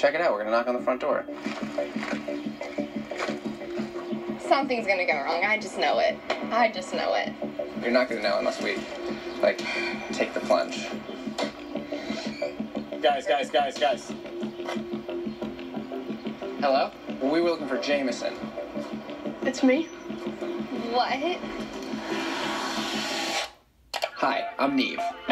Check it out. We're gonna knock on the front door. Something's gonna go wrong. I just know it. I just know it. You're not gonna know unless we, like, take the plunge. Guys. Hello? We were looking for Jameson. It's me. What? Hi, I'm Neve.